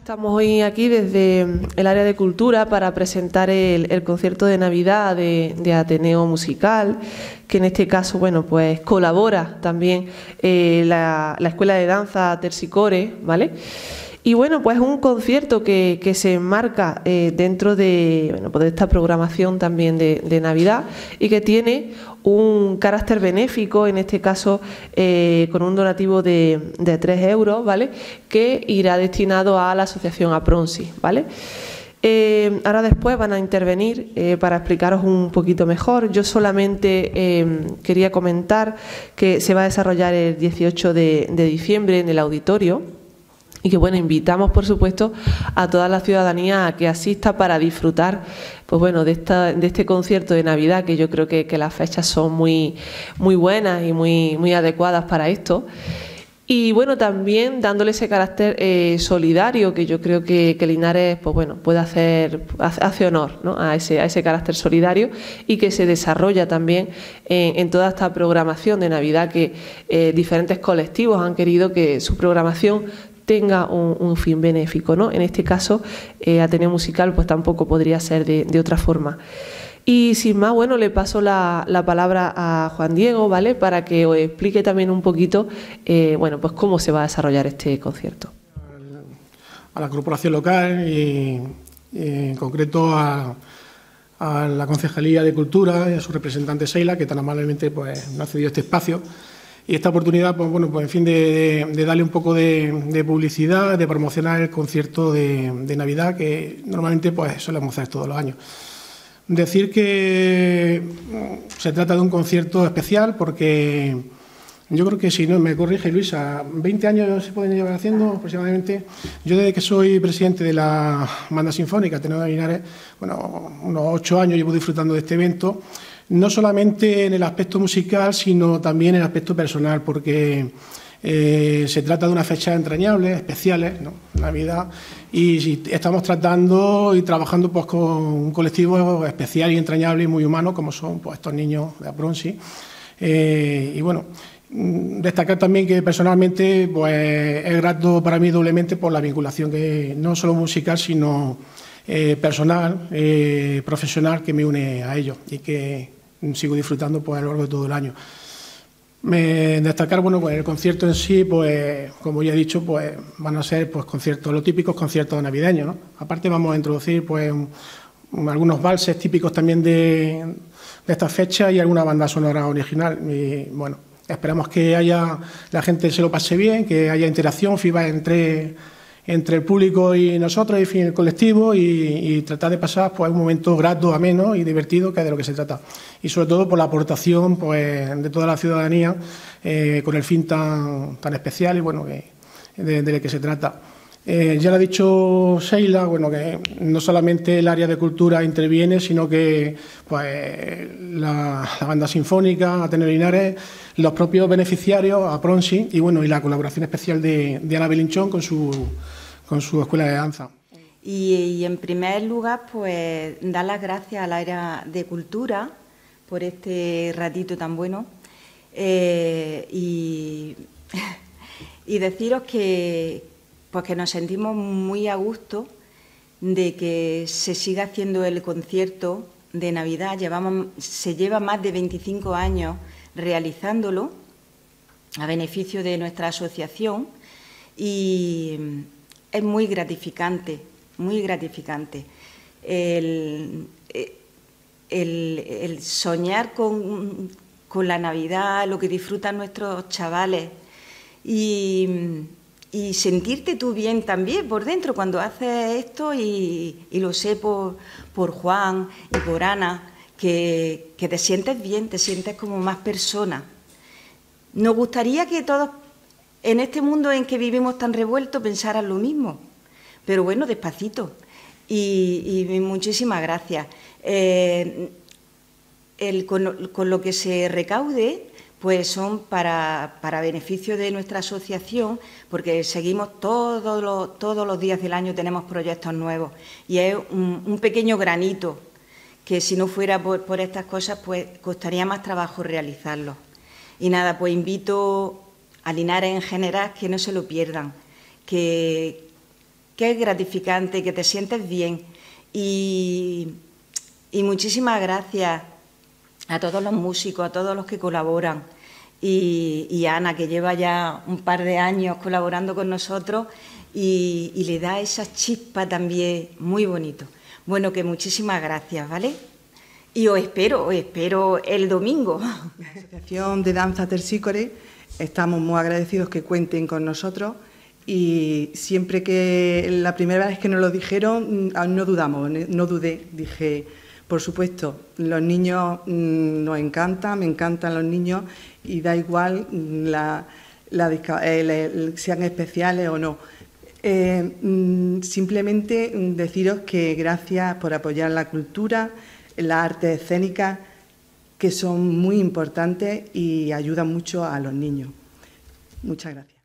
Estamos hoy aquí desde el área de cultura para presentar el concierto de Navidad de Ateneo Musical, que en este caso, bueno, pues colabora también la Escuela de Danza Tersicore, ¿vale? Y bueno, pues un concierto que se enmarca dentro de, bueno, pues de esta programación también de Navidad y que tiene un carácter benéfico, en este caso con un donativo de 3 euros, ¿vale?, que irá destinado a la asociación APRONSI, ¿vale? Ahora después van a intervenir para explicaros un poquito mejor. Yo solamente quería comentar que se va a desarrollar el 18 de diciembre en el auditorio. Y que, bueno, invitamos, por supuesto, a toda la ciudadanía a que asista para disfrutar, pues bueno, de este concierto de Navidad, que yo creo que las fechas son muy buenas y muy adecuadas para esto. Y bueno, también dándole ese carácter solidario, que yo creo que Linares, pues bueno, hace honor, ¿no?, a ese carácter solidario, y que se desarrolla también en toda esta programación de Navidad, que diferentes colectivos han querido que su programación tenga un fin benéfico, ¿no? En este caso, Ateneo Musical pues tampoco podría ser de otra forma. Y sin más, bueno, le paso la palabra a Juan Diego, ¿vale?, para que os explique también un poquito, bueno, pues cómo se va a desarrollar este concierto. A la corporación local y en concreto a la Concejalía de Cultura y a su representante Seila, que tan amablemente pues nos ha cedido este espacio. Y esta oportunidad, pues bueno, pues en fin, de darle un poco de publicidad, de promocionar el concierto de Navidad, que normalmente pues solemos hacer todos los años. Decir que se trata de un concierto especial porque yo creo que, si no me corrige Luisa, 20 años se pueden llevar haciendo aproximadamente. Yo, desde que soy presidente de la Banda Sinfónica Ateneo de Linares, bueno, unos 8 años llevo disfrutando de este evento. No solamente en el aspecto musical, sino también en el aspecto personal, porque se trata de unas fechas entrañables, especiales, ¿no?, Navidad, y estamos tratando y trabajando pues con un colectivo especial y entrañable y muy humano, como son pues estos niños de APRONSI. Y bueno, destacar también que personalmente pues es grato para mí doblemente por la vinculación, que no solo musical, sino personal, profesional, que me une a ellos y que sigo disfrutando pues a lo largo de todo el año. Destacar, bueno, pues el concierto en sí, pues como ya he dicho, pues van a ser pues conciertos, los típicos conciertos navideños, ¿no? Aparte vamos a introducir pues algunos valses típicos también de estas fechas y alguna banda sonora original. Y bueno, esperamos que la gente se lo pase bien, que haya interacción, feedback entre el público y nosotros, y fin, el colectivo, y tratar de pasar pues un momento grato, ameno y divertido, que es de lo que se trata. Y sobre todo por la aportación pues de toda la ciudadanía con el fin tan especial y bueno de que se trata. Ya lo ha dicho Seila, bueno, que no solamente el área de cultura interviene, sino que pues la banda sinfónica, Ateneo Linares, los propios beneficiarios, APRONSI, y bueno, y la colaboración especial de Ana Belinchón con su escuela de danza. Y en primer lugar, pues dar las gracias al área de cultura por este ratito tan bueno, y deciros que nos sentimos muy a gusto de que se siga haciendo el concierto de Navidad. Se lleva más de 25 años realizándolo a beneficio de nuestra asociación, y es muy gratificante el soñar con la Navidad, lo que disfrutan nuestros chavales, y sentirte tú bien también por dentro cuando haces esto, y lo sé por Juan y por Ana, que te sientes bien, te sientes como más persona. Nos gustaría que todos en este mundo en que vivimos tan revuelto pensaran lo mismo, pero bueno, despacito. Y muchísimas gracias. Con lo que se recaude, pues son para beneficio de nuestra asociación, porque seguimos todos los días del año, tenemos proyectos nuevos, y es un pequeño granito que, si no fuera por estas cosas, pues costaría más trabajo realizarlo. Y nada, pues invito a Linares en general que no se lo pierdan, que que es gratificante, que te sientes bien. Y muchísimas gracias a todos los músicos, a todos los que colaboran. Y a Ana, que lleva ya un par de años colaborando con nosotros y le da esa chispa también muy bonito. Bueno, que muchísimas gracias, ¿vale? Y os espero el domingo. La Asociación de Danza Terpsícore estamos muy agradecidos que cuenten con nosotros y siempre que la primera vez que nos lo dijeron no dudamos, no dudé, dije, por supuesto, los niños nos encantan, me encantan los niños y da igual sean especiales o no. Simplemente deciros que gracias por apoyar la cultura, las artes escénicas, que son muy importantes y ayudan mucho a los niños. Muchas gracias.